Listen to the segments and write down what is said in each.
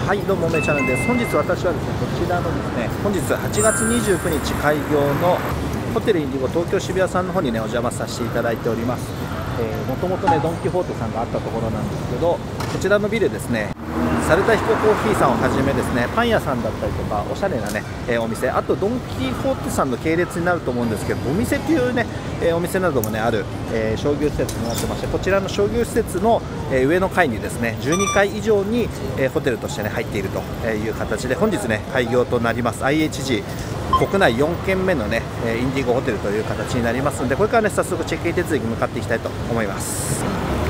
はい、どうもめチャンネルです。本日私はですね、こちらのですね、本日8月29日開業のホテルインディゴ東京渋谷さんの方にね、お邪魔させていただいております。もともとね、ドン・キホーテさんがあったところなんですけど、こちらのビルですね、サルタヒココーヒーさんをはじめですね、パン屋さんだったりとか、おしゃれなね、お店、あとドン・キホーテさんの系列になると思うんですけど、お店っていうね、お店などもね、ある、商業施設になってまして、こちらの商業施設の、上の階にですね、12階以上に、ホテルとしてね、入っているという形で、本日ね、開業となります、IHG。国内4軒目のね、インディゴホテルという形になりますので、これからね、早速チェックイン手続きに向かっていきたいと思います。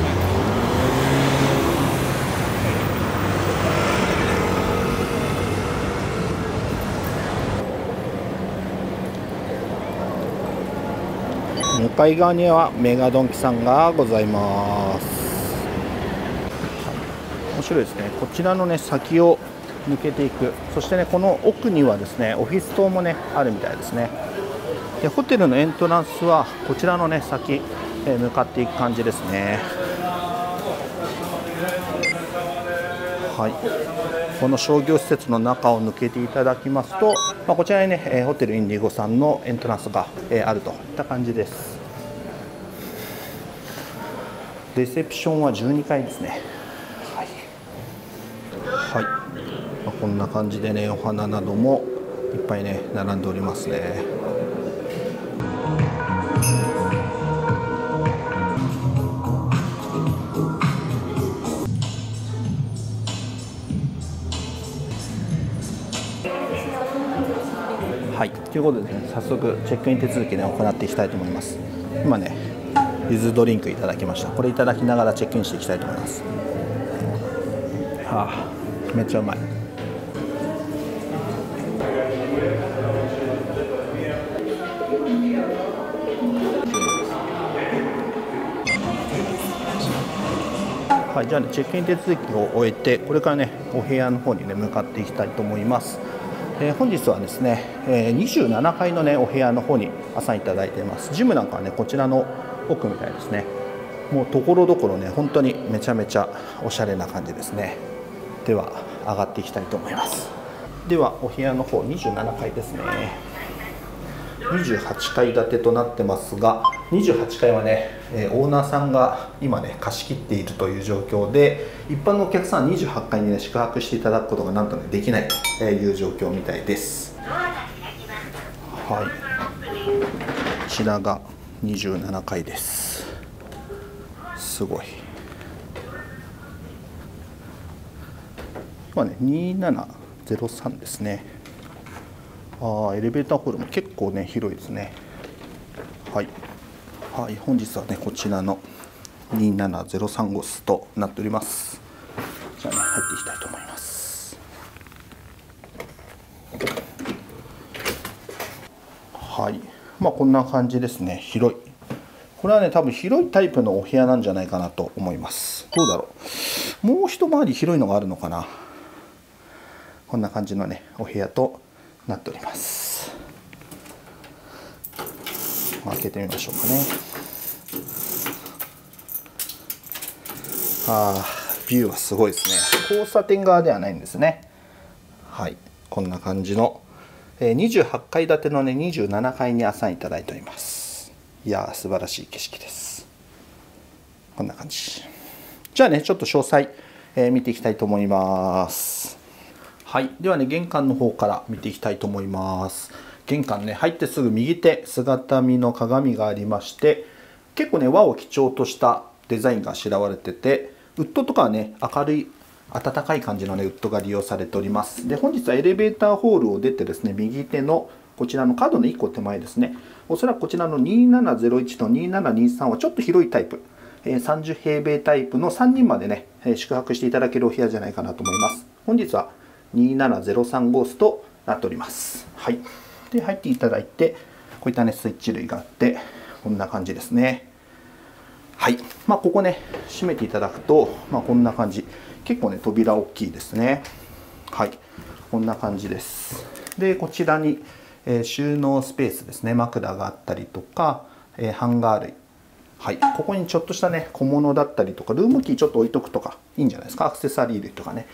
向かい側にはメガドンキさんがございます。面白いですね。こちらのね、先を抜けていく、そしてね、この奥にはですね、オフィス棟もね、あるみたいですね。で、ホテルのエントランスはこちらのね、先、向かっていく感じですね。はい、この商業施設の中を抜けていただきますと、こちらにね、ホテルインディゴさんのエントランスが、あるといった感じです。レセプションは12階ですね。はい、こんな感じでね、お花などもいっぱいね、並んでおりますね。はい、ということでね、早速チェックイン手続きね、行っていきたいと思います。今ね、ゆずドリンクいただきました。これいただきながらチェックインしていきたいと思います。はあ、めっちゃうまい。はい、じゃあね、チェックイン手続きを終えて、これからね、お部屋の方にね、向かっていきたいと思います。本日はですね、27階のね、お部屋の方にアサインいただいています。ジムなんかはね、こちらの奥みたいですね。もうところどころね、本当にめちゃめちゃおしゃれな感じですね。では、上がっていきたいと思います。では、お部屋の方、27階ですね。28階建てとなってますが、28階はね、オーナーさんが今ね、貸し切っているという状況で、一般のお客さんは28階にね、宿泊していただくことがなんとね、できないという状況みたいです。はい、こちらが27階です。すごい。今ね、2703ですね。エレベーターホールも結構ね、広いですね。はい、はい、本日はね、こちらの2703号室となっております。じゃあね、入っていきたいと思います。はい、こんな感じですね。広い。これはね、多分広いタイプのお部屋なんじゃないかなと思います。どうだろう。もう一回り広いのがあるのかな。こんな感じのね、お部屋となっております。開けてみましょうかね。ビューはすごいですね。交差点側ではないんですね。はい、こんな感じの28階建てのね、27階にアサインいただいております。いやー、素晴らしい景色です。こんな感じ。じゃあね、ちょっと詳細、見ていきたいと思います。はい、ではね、玄関の方から見ていきたいと思います。玄関ね、入ってすぐ右手、姿見の鏡がありまして、結構ね、和を基調としたデザインがあしらわれてて、ウッドとかはね、明るい、暖かい感じのね、ウッドが利用されております。で、本日はエレベーターホールを出てですね、右手のこちらの角の1個手前ですね、おそらくこちらの2701と2723はちょっと広いタイプ、30平米タイプの3人までね、宿泊していただけるお部屋じゃないかなと思います。本日は2703号室となっております。はい。で、入っていただいて、こういったね、スイッチ類があって、こんな感じですね。はい。ここね、閉めていただくと、こんな感じ。結構ね、扉大きいですね。はい。こんな感じです。で、こちらに、収納スペースですね。枕があったりとか、ハンガー類。はい。ここにちょっとしたね、小物だったりとか、ルームキーちょっと置いとくとか、いいんじゃないですか。アクセサリー類とかね。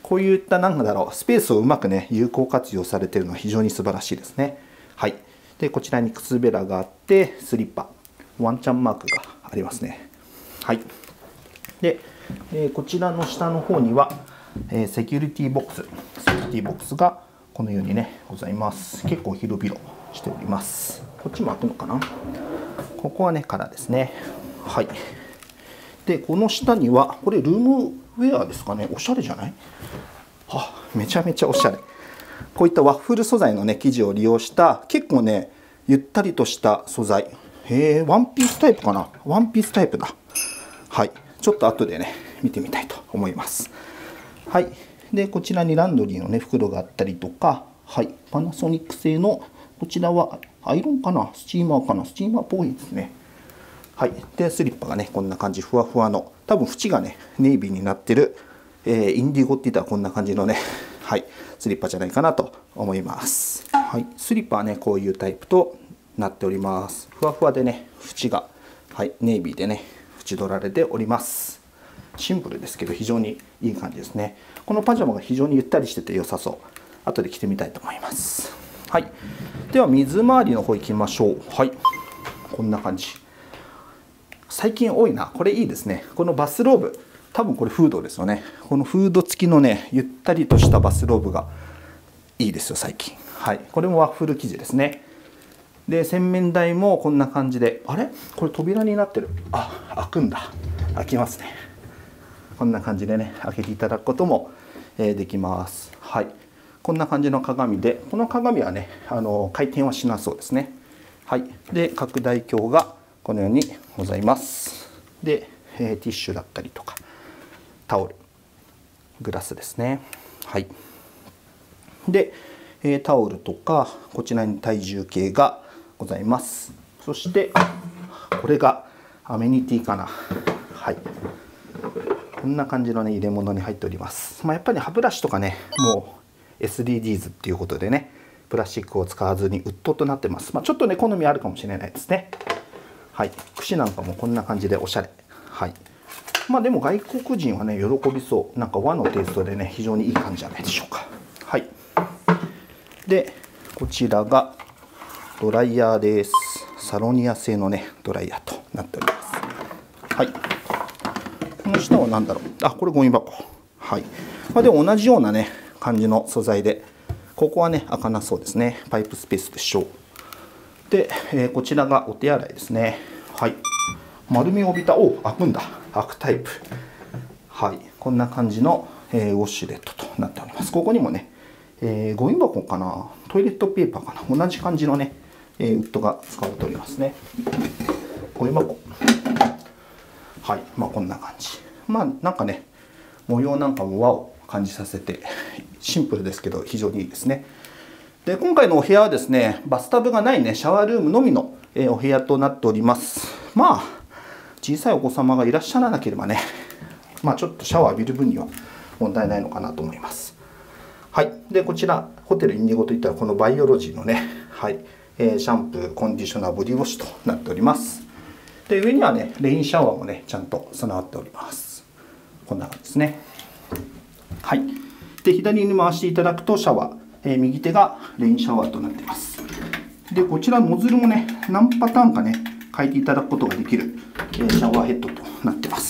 こういったなんだろう、スペースをうまくね有効活用されているのは非常に素晴らしいですね。はい。でこちらに靴べらがあってスリッパ、ワンちゃんマークがありますね。はい。で、こちらの下の方には、セキュリティボックス、セキュリティボックスがこのようにねございます。結構広々しております。こっちも開くのかな。ここはね空ですね。はい。でこの下にはこれルームウェアですかね。おしゃれじゃない？めちゃめちゃおしゃれ。こういったワッフル素材のね生地を利用した結構ねゆったりとした素材。ワンピースタイプかな。ワンピースタイプだ。はい。ちょっと後でね見てみたいと思います。はい。でこちらにランドリーのね袋があったりとか、はい。パナソニック製のこちらはアイロンかな、スチーマーかな、スチーマーっぽいですね。はい。でスリッパがねこんな感じ、ふわふわの、多分縁がねネイビーになってる、インディゴって言ったらこんな感じのね、はい、スリッパじゃないかなと思います。はい。スリッパはねこういうタイプとなっております。ふわふわでね縁が、はい、ネイビーでね縁取られております。シンプルですけど非常にいい感じですね。このパジャマが非常にゆったりしてて良さそう。後で着てみたいと思います。はい。では水回りの方行きましょう。はい。こんな感じ。最近多いな。これいいですね。このバスローブ。多分これフードですよね。このフード付きのね、ゆったりとしたバスローブがいいですよ、最近。はい。これもワッフル生地ですね。で、洗面台もこんな感じで。あれ？これ扉になってる。開くんだ。開きますね。こんな感じでね、開けていただくこともできます。はい。こんな感じの鏡で、この鏡はね、回転はしなそうですね。はい。で、拡大鏡がこのようにございます。で、ティッシュだったりとか、タオル、グラスですね。はい。で、タオルとか、こちらに体重計がございます。そして、これがアメニティかな。はい。こんな感じのね、入れ物に入っております。やっぱり歯ブラシとかね、もう SDGs っていうことでね、プラスチックを使わずにウッドとなってます。ちょっとね、好みあるかもしれないですね。はい。櫛なんかもこんな感じでおしゃれ。はい。でも外国人はね、喜びそう。なんか和のテイストでね、非常にいい感じじゃないでしょうか。はい。で、こちらがドライヤーです。サロニア製のね、ドライヤーとなっております。はい。この下は何だろう。これゴミ箱。はい。でも同じようなね、感じの素材で、ここはね、開かなそうですね。パイプスペースでしょう。で、こちらがお手洗いですね。はい。丸みを帯びた、開くんだ。開くタイプ。はい。こんな感じの、ウォッシュレットとなっております。ここにもね、ゴミ箱かな、トイレットペーパーかな、同じ感じのね、ウッドが使われておりますね。ゴミ箱。はい。こんな感じ。なんかね、模様なんかも和を感じさせて、シンプルですけど非常にいいですね。で、今回のお部屋はですね、バスタブがないね、シャワールームのみのお部屋となっております。小さいお子様がいらっしゃらなければね、ちょっとシャワー浴びる分には問題ないのかなと思います。はい。で、こちら、ホテルインディゴといったらこのバイオロジーのね、はい、シャンプー、コンディショナー、ボディウォッシュとなっております。で、上にはね、レインシャワーもね、ちゃんと備わっております。こんな感じですね。はい。で、左に回していただくとシャワー、右手がレインシャワーとなっています。で、こちらノズルもね、何パターンかね、変えていただくことができる、シャワーヘッドとなってます。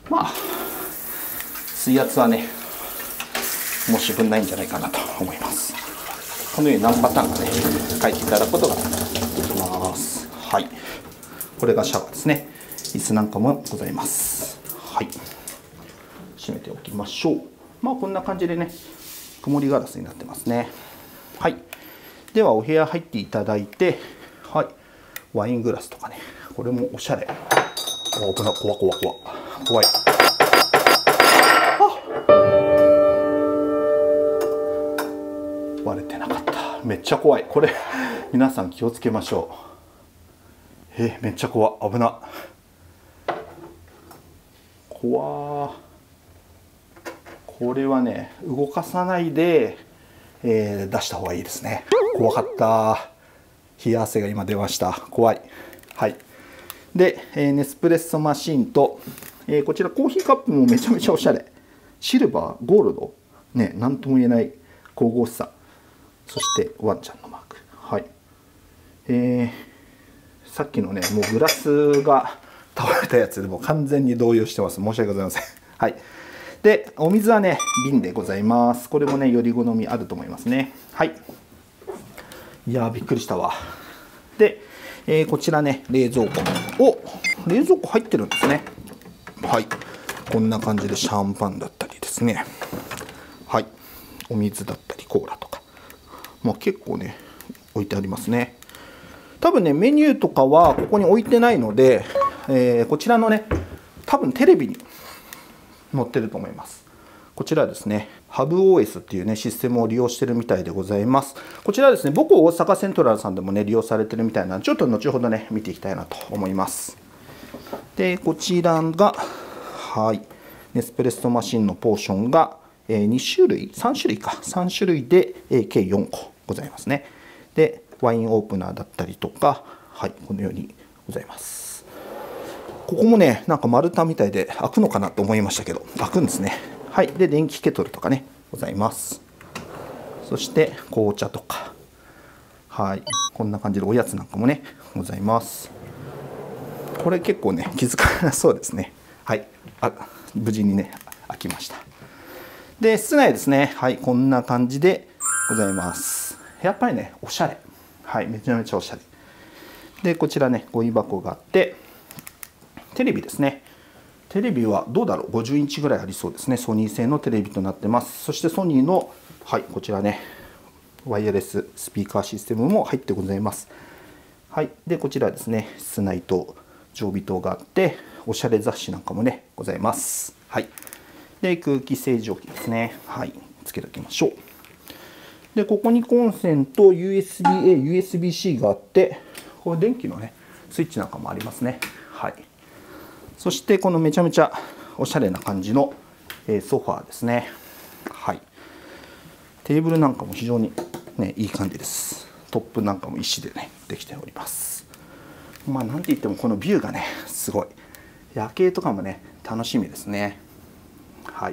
水圧はね、申し分ないんじゃないかなと思います。このように何パターンかね、変えていただくことができます。はい。これがシャワーですね。椅子なんかもございます。はい。閉めておきましょう。こんな感じでね、曇りガラスになってますね。はい。ではお部屋入っていただいて、はい。ワイングラスとかね、これもおしゃれ。危な、怖い。割れてなかった。めっちゃ怖い。これ皆さん気をつけましょう。めっちゃ怖い。危な。これはね、動かさないで、出した方がいいですね。怖かった。冷や汗が今出ました。怖い。はい。で、ネスプレッソマシンと、こちらコーヒーカップもめちゃめちゃおしゃれ。シルバー、ゴールド。 ね、なんとも言えない神々しさ。そしてワンちゃんのマーク。はい。さっきのね、もうグラスが倒れたやつでもう完全に動揺してます。申し訳ございません。はい。で、お水はね、瓶でございます。これもね、より好みあると思いますね。はい。いやー、びっくりしたわ。で、こちらね、冷蔵庫。冷蔵庫入ってるんですね。はい。こんな感じでシャンパンだったりですね。はい。お水だったり、コーラとか。まあ、結構ね、置いてありますね。多分ね、メニューとかはここに置いてないので、こちらのね、多分テレビに載ってると思います。こちらですね、HubOS っていうね、システムを利用してるみたいでございます。こちらですね、僕大阪セントラルさんでもね、利用されてるみたいなので、ちょっと後ほどね、見ていきたいなと思います。で、こちらが、はい、ネスプレッソマシンのポーションが、2種類、3種類か、3種類で、計4個ございますね。で、ワインオープナーだったりとか、はい、このようにございます。ここもね、なんか丸太みたいで開くのかなと思いましたけど、開くんですね。はい、で、電気ケトルとかね、ございます。そして紅茶とか、はい、こんな感じでおやつなんかもね、ございます。これ結構ね、気づかなそうですね。はい、無事にね、開きました。で、室内ですね、はい、こんな感じでございます。やっぱりね、おしゃれ。はい、めちゃめちゃおしゃれ。で、こちらね、ゴミ箱があって、テレビですね。テレビはどうだろう、50インチぐらいありそうですね。ソニー製のテレビとなってます。そしてソニーの、はい、こちらね、ワイヤレススピーカーシステムも入ってございます。はい、で、こちらですね、室内と常備灯があって、おしゃれ雑誌なんかもね、ございます。はい。で、空気清浄機ですね。はい、つけておきましょう。で、ここにコンセント、USB-A、USB-C があって、これ電気のね、スイッチなんかもありますね。はい。そして、このめちゃめちゃおしゃれな感じのソファーですね。はい。テーブルなんかも非常にね、いい感じです。トップなんかも石でね、できております。まあ、なんて言ってもこのビューがね、すごい。夜景とかもね、楽しみですね。はい。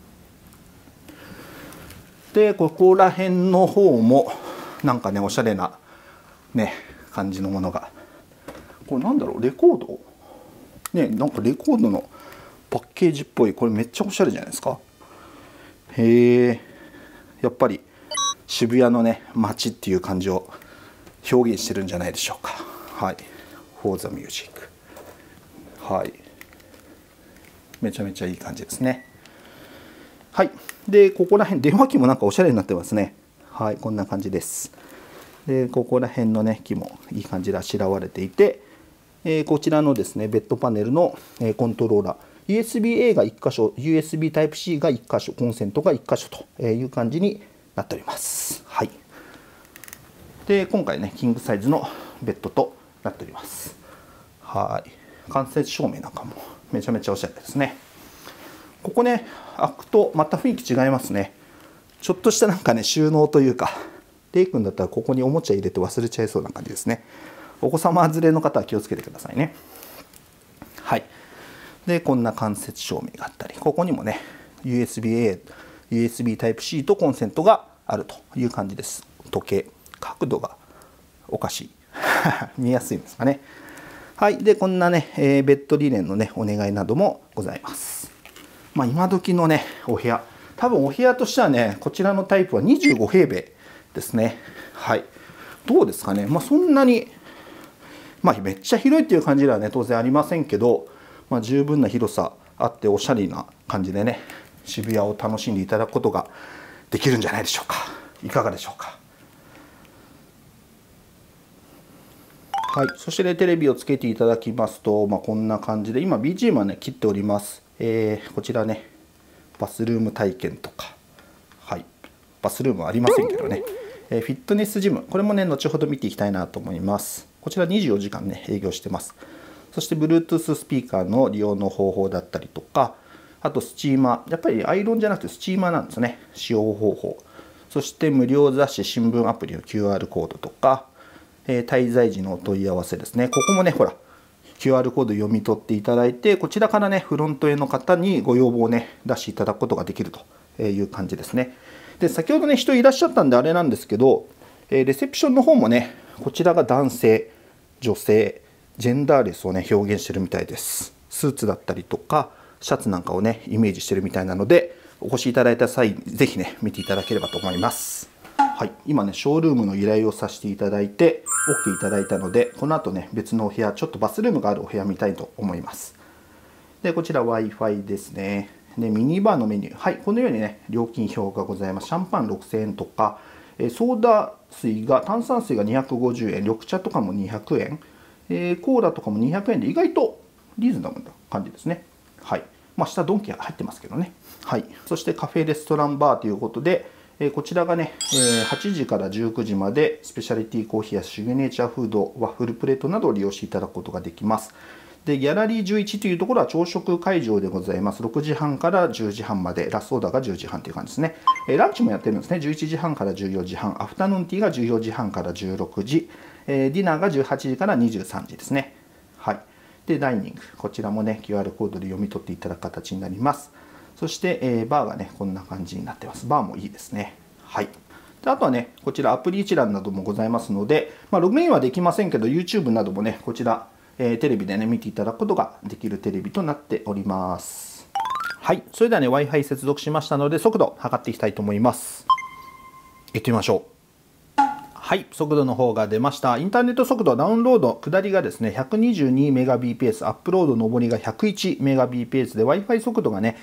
で、ここら辺の方もなんかね、おしゃれなね、感じのものが。これなんだろう、レコードね、なんかレコードのパッケージっぽい。これめっちゃおしゃれじゃないですか。へえ、やっぱり渋谷のね、街っていう感じを表現してるんじゃないでしょうか。はい。For the music。はい。めちゃめちゃいい感じですね。はい。で、ここら辺、電話機もなんかおしゃれになってますね。はい、こんな感じです。で、ここら辺のね、木もいい感じであしらわれていて、こちらのですね、ベッドパネルのコントローラー、USB-A が1箇所、USB Type-C が1箇所、コンセントが1箇所という感じになっております。はい。で、今回ね、キングサイズのベッドとなっております。はい。間接照明なんかもめちゃめちゃおしゃれですね。ここね、開くとまた雰囲気違いますね。ちょっとしたなんかね、収納というか、レイ君だったらここにおもちゃ入れて忘れちゃいそうな感じですね。お子様連れの方は気をつけてくださいね。はい。で、こんな間接照明があったり、ここにもね、USB-A、USB Type-C とコンセントがあるという感じです。時計、角度がおかしい。見やすいんですかね。はい。で、こんなね、ベッドリネンのね、お願いなどもございます。まあ、今時のね、お部屋。多分お部屋としてはね、こちらのタイプは25平米ですね。はい。どうですかね。まあ、そんなに、まあ、めっちゃ広いっていう感じではね、当然ありませんけど、まあ、十分な広さあって、おしゃれな感じでね、渋谷を楽しんでいただくことができるんじゃないでしょうか。いかがでしょうか。はい。そしてね、テレビをつけていただきますと、まあ、こんな感じで、今 BGM はね、切っております。こちらね、バスルーム体験とか、はい、バスルームはありませんけどね、フィットネスジム、これもね、後ほど見ていきたいなと思います。こちら24時間ね、営業してます。そして Bluetooth スピーカーの利用の方法だったりとか、あとスチーマー、やっぱりアイロンじゃなくてスチーマーなんですね、使用方法。そして無料雑誌、新聞アプリの QR コードとか、滞在時のお問い合わせですね。ここもね、ほら、QR コード読み取っていただいて、こちらからね、フロントへの方にご要望をね、出していただくことができるという感じですね。で先ほどね人いらっしゃったんであれなんですけど、レセプションの方もねこちらが男性女性ジェンダーレスをね表現してるみたいです。スーツだったりとかシャツなんかをねイメージしてるみたいなので、お越しいただいた際是非ね見ていただければと思います。はい、今ねショールームの依頼をさせていただいて OK いただいたので、この後ね別のお部屋、ちょっとバスルームがあるお部屋見たいと思います。でこちら Wi-Fi ですね。でミニバーのメニュー、はい、このようにね料金表がございます。シャンパン6000円とか、ソーダ水が炭酸水が250円、緑茶とかも200円、コーラとかも200円で意外とリーズナブルな感じですね。はい、まあ下ドンキ入ってますけどね。はい、そしてカフェレストランバーということで、こちらがね、8時から19時までスペシャリティコーヒーやシグネチャーフード、ワッフルプレートなどを利用していただくことができます。でギャラリー11というところは朝食会場でございます。6時半から10時半まで、ラストオーダーが10時半という感じですね。ランチもやってるんですね。11時半から14時半、アフタヌーンティーが14時半から16時、ディナーが18時から23時ですね。はい、でダイニング、こちらもね QR コードで読み取っていただく形になります。そして、バーがねこんな感じになってます。バーもいいですね。はい、であとはねこちらアプリ一覧などもございますので、ログインはできませんけど YouTube などもねこちらテレビでね見ていただくことができるテレビとなっております。はい、それではね Wi-Fi 接続しましたので速度測っていきたいと思います。行ってみましょう。はい、速度の方が出ました。インターネット速度、ダウンロード下りがですね 122Mbps、アップロード上りが 101Mbps で Wi-Fi 速度がね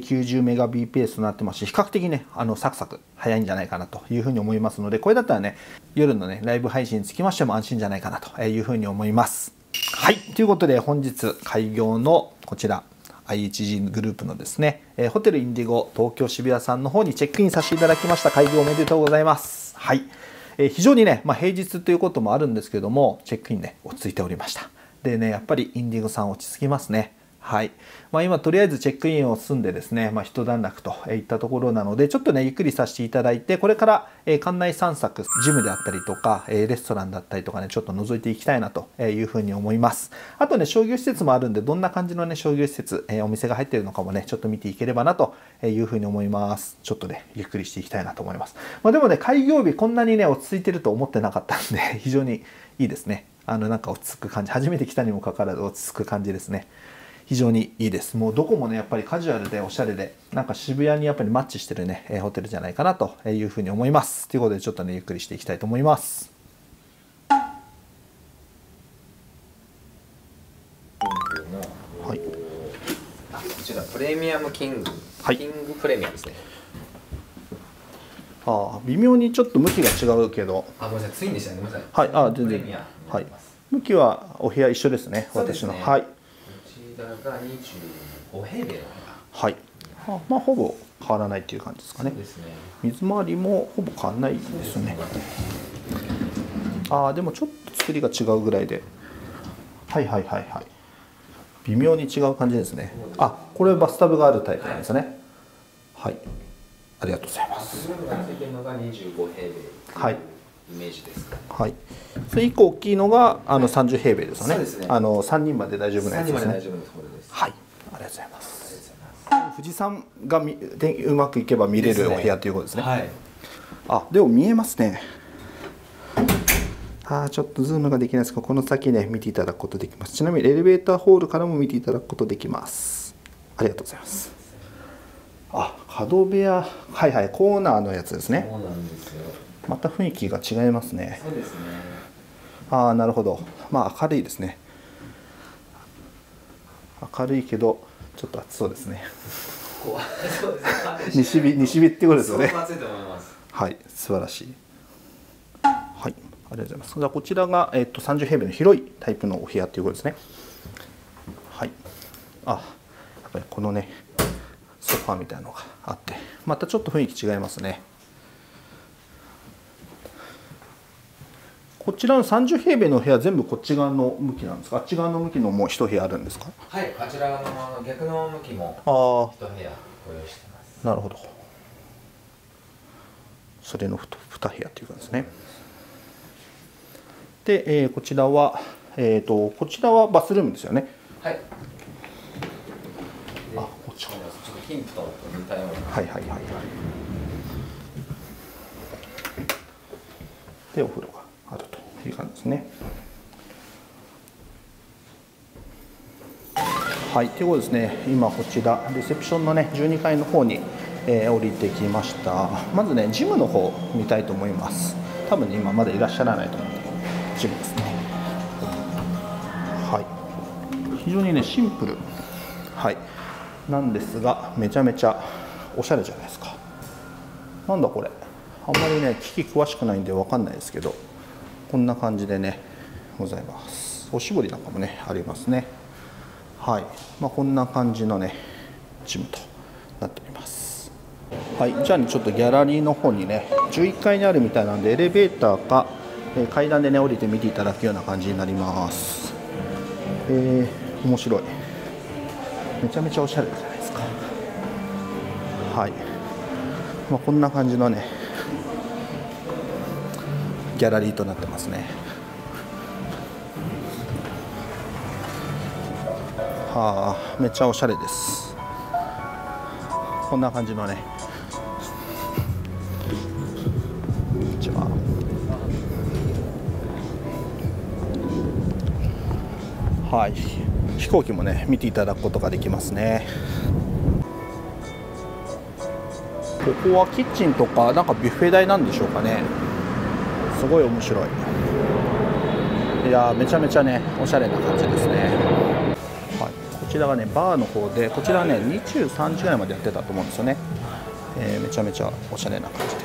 90Mbps となってますし、比較的ねサクサク早いんじゃないかなというふうに思いますので、これだったらね夜のねライブ配信につきましても安心じゃないかなというふうに思います。はい、ということで本日開業のこちら IHG グループのですねホテルインディゴ東京渋谷さんの方にチェックインさせていただきました。開業おめでとうございます。はい、非常にね、平日ということもあるんですけどもチェックインね落ち着いておりました。でねやっぱりインディゴさん落ち着きますね。はい、今とりあえずチェックインを済んでですね、一段落といったところなので、ちょっとねゆっくりさせていただいて、これから館内散策、ジムであったりとかレストランだったりとかねちょっと覗いていきたいなというふうに思います。あとね商業施設もあるんで、どんな感じのね商業施設お店が入っているのかもねちょっと見ていければなというふうに思います。ちょっとねゆっくりしていきたいなと思います。でもね開業日こんなにね落ち着いてると思ってなかったんで非常にいいですね。なんか落ち着く感じ、初めて来たにもかかわらず落ち着く感じですね。非常にいいです。もうどこもねやっぱりカジュアルでおしゃれで、なんか渋谷にやっぱりマッチしてるねホテルじゃないかなというふうに思います。ということでちょっとねゆっくりしていきたいと思います。はい、 こちらプレミアムキング、 はい、 キングプレミアムですね。 微妙にちょっと向きが違うけど、 ごめんなさい、ツインでしたね。ごめんなさい。 はい、全然、はい、向きはお部屋一緒ですね。私の、はい。こちらが25平米の部屋。 はい。ほぼ変わらないっていう感じですかね。 そうですね。 水回りもほぼ変わらないですね。でもちょっと作りが違うぐらいで、はいはいはいはい。微妙に違う感じですね。これバスタブがあるタイプなんですね。はい。ありがとうございます。 こちらがついてるのが25平米。 はい。 イメージです。 はい。それ以降大きいのが30平米ですよね。 そうですね。 3人まで大丈夫なやつですね。 3人まで大丈夫なところです。 はい。ありがとうございます。富士山がうまくいけば見れるお部屋ということですね。はい。でも見えますね。ちょっとズームができないですが、この先ね見ていただくことできます。ちなみにエレベーターホールからも見ていただくことできます。ありがとうございます。角部屋、はいはい、コーナーのやつですね。 そうなんですよ。 また雰囲気が違いますね。 そうですね。 なるほど。明るいですね。明るいけどちょっと暑そうですね。 そうですね。 西日ってことですよね。 暑いと思います。 はい、素晴らしい。はい、ありがとうございます。じゃあこちらが30平米の広いタイプのお部屋ということですね。はい。やっぱりこのねソファーみたいなのがあって、またちょっと雰囲気違いますね。こちらの30平米の部屋全部こっち側の向きなんですか？あっち側の向きのもう一部屋あるんですか？ はい、あちらの逆の向きも一部屋ご用意してます。 なるほど。それの2部屋ということですね。で、こちらはバスルームですよね。 はい。 こっちか。 ヒンプトンと似たような。 はいはいはいはい。でお風呂があるという感じですね。はい、ということですね、今こちらレセプションのね12階の方に、降りてきました。まずねジムの方見たいと思います。多分ね今まだいらっしゃらないと思うんで、ジムですね。はい、非常にねシンプル、はいなんですがめちゃめちゃおしゃれじゃないですか。なんだこれ、あんまりね機器詳しくないんで分かんないですけど、こんな感じでねございます。おしぼりなんかもねありますね。はい、こんな感じのねジムとなっております。はい、じゃあねちょっとギャラリーの方にね11階にあるみたいなんで、エレベーターか、階段でね降りて見ていただくような感じになります。面白い、めちゃめちゃおしゃれじゃないですか。はい、こんな感じのねギャラリーとなってますね。はあ、めっちゃおしゃれです。こんな感じのね、こんにちは。はい、飛行機もね見ていただくことができますね。ここはキッチンとかなんかビュッフェ台なんでしょうかね。すごい面白い。いやーめちゃめちゃねおしゃれな感じですね。はい、こちらがねバーの方で、こちらはね23時ぐらいまでやってたと思うんですよね。めちゃめちゃおしゃれな感じです。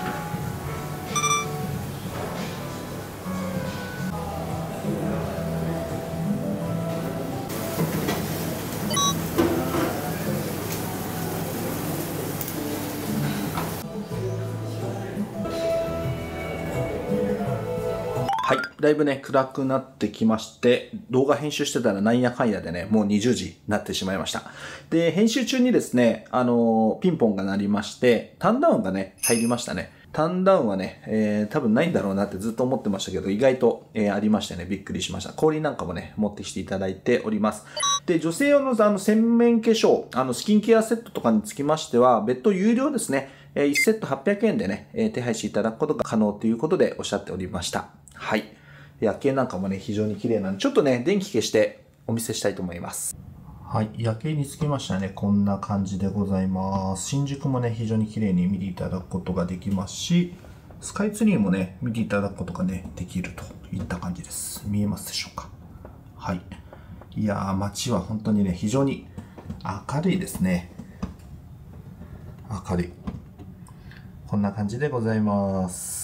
はい、だいぶね暗くなってきまして、動画編集してたらなんやかんやでねもう20時になってしまいました。で編集中にですねピンポンが鳴りまして、ターンダウンがね入りましたね。ターンダウンはね、多分ないんだろうなってずっと思ってましたけど、意外と、ありましてねびっくりしました。氷なんかもね持ってきていただいております。で女性用の洗面化粧スキンケアセットとかにつきましては別途有料ですね。1セット800円でね手配していただくことが可能ということでおっしゃっておりました。はい。夜景なんかもね、非常に綺麗なんで、ちょっとね、電気消してお見せしたいと思います。はい。夜景につきましてはね、こんな感じでございます。新宿もね、非常に綺麗に見ていただくことができますし、スカイツリーもね、見ていただくことがね、できるといった感じです。見えますでしょうか。はい。いやー、街は本当にね、非常に明るいですね。明るい。こんな感じでございます。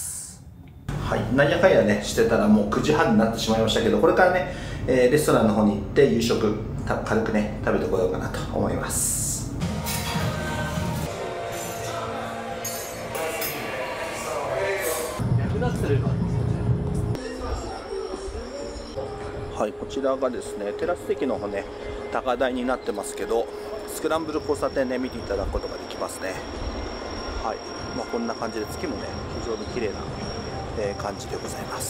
はい、なんやかんやねしてたらもう9時半になってしまいましたけど、これからね、レストランの方に行って夕食軽くね食べてこようかなと思います。はい、こちらがですねテラス席の方ね高台になってますけど、スクランブル交差点ね見ていただくことができますね。はい、こんな感じで月もね非常に綺麗な感じでございます。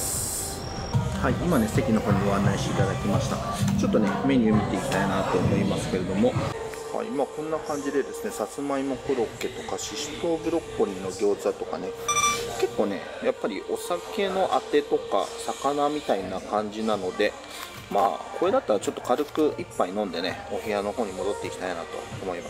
はい、今ね席の方にご案内していただきました。ちょっとねメニュー見ていきたいなと思いますけれども、はい、こんな感じでですねさつまいもコロッケとかししとうブロッコリーの餃子とかね、結構ねやっぱりお酒のあてとか魚みたいな感じなので、これだったらちょっと軽く一杯飲んでねお部屋の方に戻っていきたいなと思います。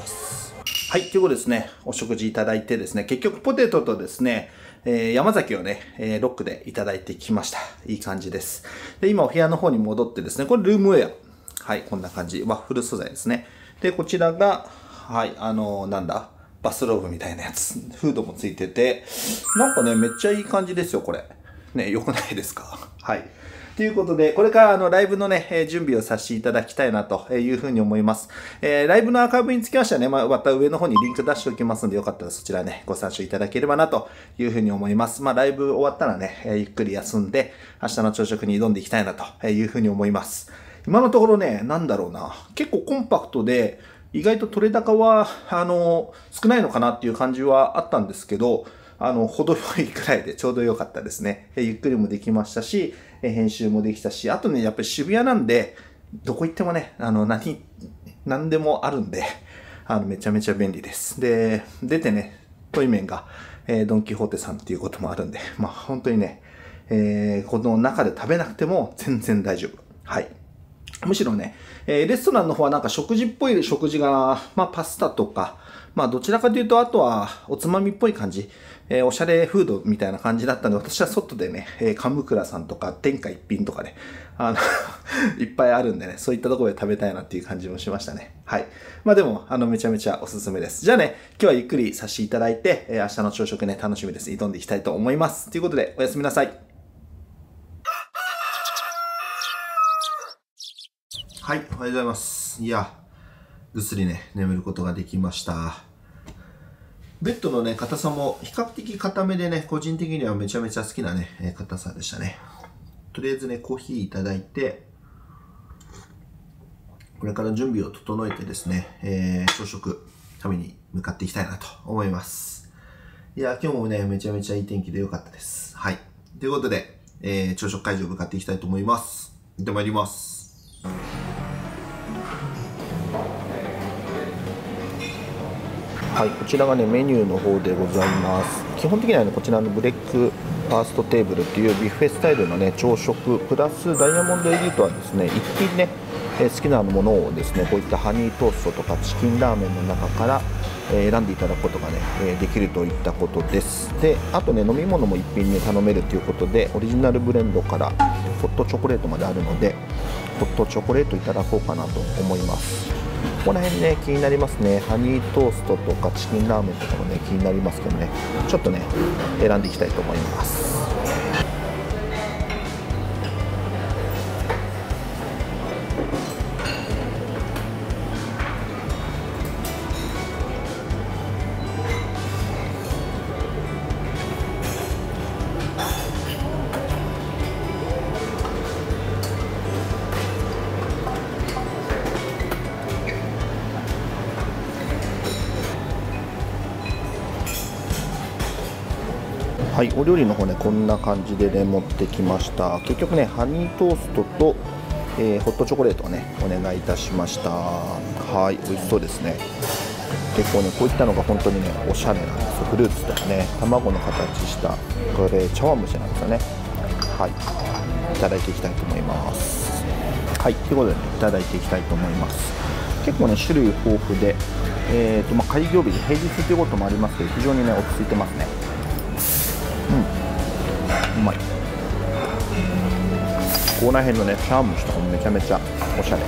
はい、ということですね、お食事いただいてですね、結局ポテトとですね、山崎をね、ロックでいただいてきました。いい感じです。で、今お部屋の方に戻ってですね、これルームウェア。はい、こんな感じ。ワッフル素材ですね。で、こちらが、はい、バスローブみたいなやつ。フードもついてて、なんかね、めっちゃいい感じですよ、これ。ね、良くないですか？はい。ということで、これからライブのね、準備をさせていただきたいなというふうに思います。ライブのアーカイブにつきましてはね、また上の方にリンク出しておきますので、よかったらそちらね、ご参照いただければなというふうに思います。ライブ終わったらね、ゆっくり休んで、明日の朝食に挑んでいきたいなというふうに思います。今のところね、なんだろうな、結構コンパクトで、意外と取れ高は、少ないのかなっていう感じはあったんですけど、程よいくらいでちょうど良かったですね。ゆっくりもできましたし、編集もできたし、あとね、やっぱり渋谷なんで、どこ行ってもね、何でもあるんで、 めちゃめちゃ便利です。で、出てね、トイメンが、ドンキホーテさんっていうこともあるんで、まあ本当にね、この中で食べなくても全然大丈夫。はい。むしろね、レストランの方はなんか食事っぽい食事が、まあパスタとか、まあどちらかというと、あとはおつまみっぽい感じ、おしゃれフードみたいな感じだったので、私は外でね、カムクラさんとか天下一品とかね、いっぱいあるんでね、そういったところで食べたいなっていう感じもしましたね。はい。まあでも、めちゃめちゃおすすめです。じゃあね、今日はゆっくりさせていただいて、明日の朝食ね、楽しみです。挑んでいきたいと思います。ということで、おやすみなさい。はい、おはようございます。いや、ぐっすりね、眠ることができました。ベッドのね、硬さも比較的硬めでね、個人的にはめちゃめちゃ好きなね、硬さでしたね。とりあえずね、コーヒーいただいて、これから準備を整えてですね、朝食食べに向かっていきたいなと思います。いや、今日もね、めちゃめちゃいい天気で良かったです。はい。ということで、朝食会場向かっていきたいと思います。行ってまいります。はい、こちらがねメニューの方でございます。基本的にはねこちらのブレックファーストテーブルっていうビュッフェスタイルのね朝食プラスダイヤモンドエリートはですね一品ね、好きなものをですねこういったハニートーストとかチキンラーメンの中から、選んでいただくことがね、できるといったことです。であとね飲み物も一品ね頼めるということでオリジナルブレンドからホットチョコレートまであるのでホットチョコレートいただこうかなと思います。ここら辺ね気になりますね。ハニートーストとかチキンラーメンとかもね気になりますけどね、ちょっとね選んでいきたいと思います。はい、お料理の方ねこんな感じでね持ってきました。結局ねハニートーストと、ホットチョコレートをねお願いいたしました。はい、美味しそうですね。結構ねこういったのが本当にねおしゃれなんですよ。フルーツとかね卵の形したこれ茶碗蒸しなんですよね。はい、いただいていきたいと思います。はい、ということで、ね、いただいていきたいと思います。結構ね種類豊富で、まあ、開業日で平日ということもありますけど非常にね落ち着いてますね。うまい。ここら辺のね茶碗蒸しとかもめちゃめちゃおしゃれ。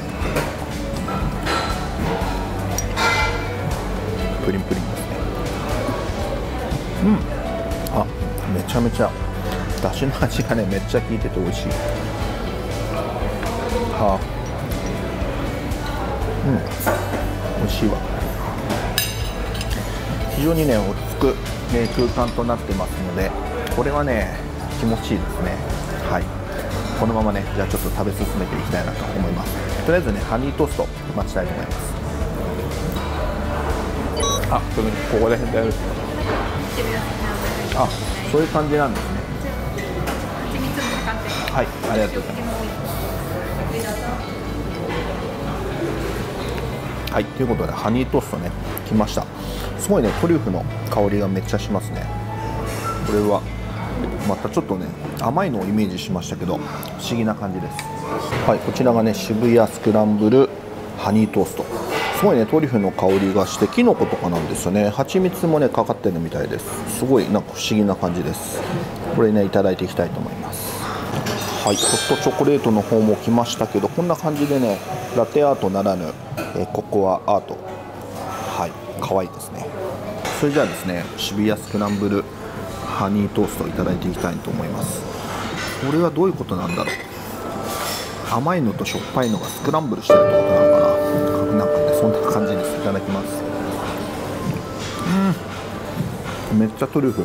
プリンプリンですね。あ、めちゃめちゃだしの味がねめっちゃ効いてて美味しい。美味しいわ。非常にね落ち着く、空間となってますのでこれはね気持ちいいですね。はい、このままねじゃあちょっと食べ進めていきたいなと思います。とりあえずねハニートースト待ちたいと思います。あ、ここら辺でやる。あ、そういう感じなんですね。はい、ありがとうございます。はい、ということでハニートーストね来ました。すごいねトリュフの香りがめっちゃしますね。これはまたちょっとね甘いのをイメージしましたけど不思議な感じです。はい、こちらがね渋谷スクランブルハニートースト。すごいねトリュフの香りがしてキノコとかなんですよね。蜂蜜もねかかってるみたいです。すごいなんか不思議な感じです。これねいただいていきたいと思います。はい、ホットチョコレートの方も来ましたけどこんな感じでねラテアートならぬ、ココアアート。はい、可愛いですね。それじゃあですね渋谷スクランブルハニートーストをいただいていきたいと思います。これはどういうことなんだろう。甘いのとしょっぱいのがスクランブルしてるってことなのかな。なんかねそんな感じです。いただきます。めっちゃトリュフ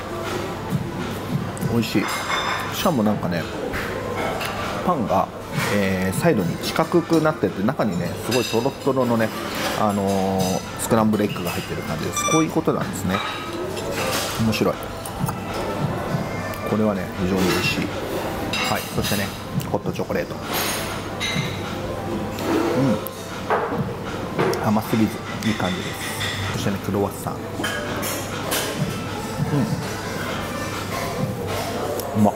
美味しい。しかもなんかねパンが、サイドに四角くなってて中にねすごいトロトロのねスクランブルエッグが入ってる感じです。こういうことなんですね。面白い。これはね非常に美味しい。はい、そしてねホットチョコレート。 甘すぎずいい感じです。そしてね、クロワッサン、うまっ。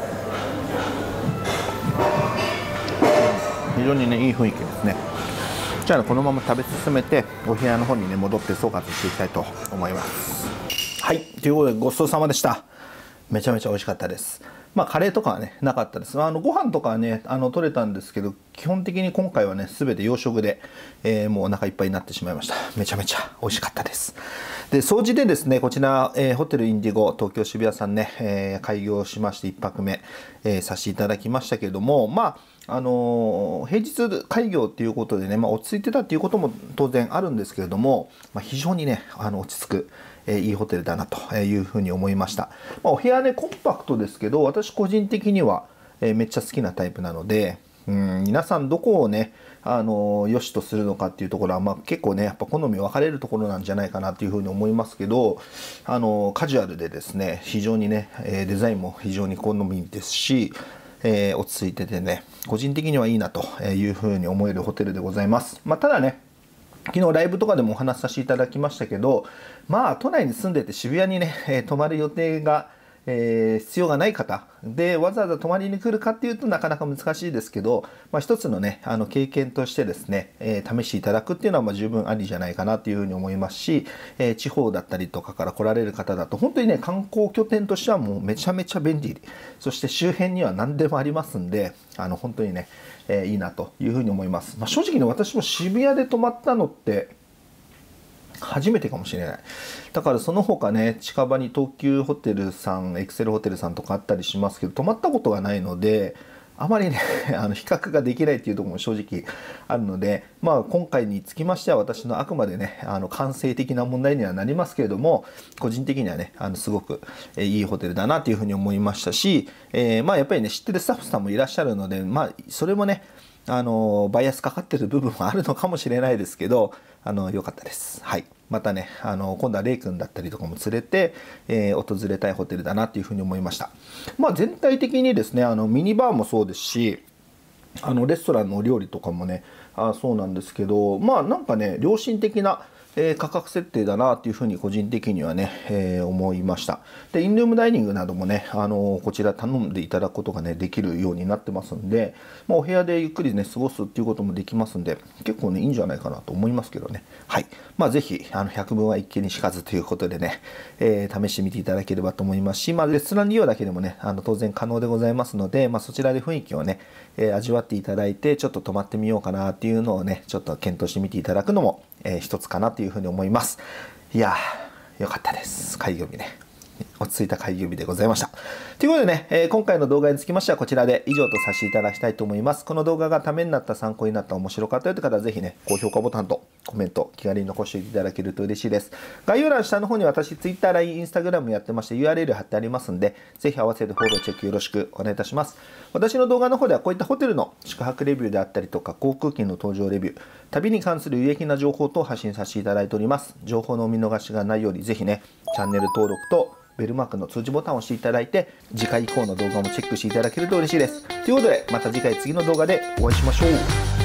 非常にね、いい雰囲気ですね。じゃあ、このまま食べ進めてお部屋の方にね戻って総括していきたいと思います。はい、ということでごちそうさまでした。めちゃめちゃ美味しかったです。カレーとかはねなかったです。ご飯とかはね取れたんですけど、基本的に今回はね全て洋食で、もうお腹いっぱいになってしまいました。めちゃめちゃ美味しかったです。で、掃除でですね、こちら、ホテルインディゴ東京渋谷さんね、開業しまして1泊目、させていただきましたけれども、平日開業っていうことでね、落ち着いてたっていうことも当然あるんですけれども、非常にね落ち着く、いいホテルだなというふうに思いました。お部屋ねコンパクトですけど、私個人的には、めっちゃ好きなタイプなので、皆さんどこをね良しとするのかっていうところは、結構ねやっぱ好み分かれるところなんじゃないかなというふうに思いますけど、カジュアルでですね、非常にねデザインも非常に好みですし、落ち着いててね個人的にはいいなというふうに思えるホテルでございます。ただね、昨日ライブとかでもお話しさせていただきましたけど、都内に住んでて渋谷にね泊まる予定が必要がない方でわざわざ泊まりに来るかっていうとなかなか難しいですけど、一つのね経験としてですね、試していただくっていうのは十分ありじゃないかなというふうに思いますし、地方だったりとかから来られる方だと本当にね観光拠点としてはもうめちゃめちゃ便利、そして周辺には何でもありますんで、本当にね、いいなというふうに思います。正直ね、私も渋谷で泊まったのって初めてかもしれない。だからその他ね近場に東急ホテルさん、エクセルホテルさんとかあったりしますけど、泊まったことがないのであまりね比較ができないっていうところも正直あるので、今回につきましては私のあくまでね感性的な問題にはなりますけれども、個人的にはねすごくいいホテルだなというふうに思いましたし、やっぱりね知ってるスタッフさんもいらっしゃるので、それもねバイアスかかってる部分はあるのかもしれないですけど、良かったです。はい。またね今度はレイ君だったりとかも連れて、訪れたいホテルだなというふうに思いました。全体的にですねミニバーもそうですし、レストランのお料理とかもねそうなんですけど、なんかね良心的な価格設定だなというふうに個人的にはね、思いました。で、インルームダイニングなどもねこちら頼んでいただくことがねできるようになってますんで、お部屋でゆっくりね過ごすっていうこともできますんで、結構ねいいんじゃないかなと思いますけどね。はい。ぜひ百聞は一見にしかずということでね、試してみていただければと思いますし、レストラン利用だけでもね当然可能でございますので、そちらで雰囲気をね、味わっていただいて、ちょっと泊まってみようかなっていうのをねちょっと検討してみていただくのも、一つかなというふうに思います。いやー、よかったです。開業日ね。落ち着いた開業日でございました。ということでね、今回の動画につきましてはこちらで以上とさせていただきたいと思います。この動画がためになった、参考になった、面白かったよという方はぜひね、高評価ボタンとコメント、気軽に残していただけると嬉しいです。概要欄下の方に私、Twitter、LINE、Instagram やってまして URL 貼ってありますんで、ぜひ合わせてフォローチェックよろしくお願いいたします。私の動画の方ではこういったホテルの宿泊レビューであったりとか、航空券の搭乗レビュー、旅に関する有益な情報等を発信させていただいております。情報のお見逃しがないようにぜひね、チャンネル登録とベルマークの通知ボタンを押していただいて、次回以降の動画もチェックしていただけると嬉しいです。ということで、また次回次の動画でお会いしましょう。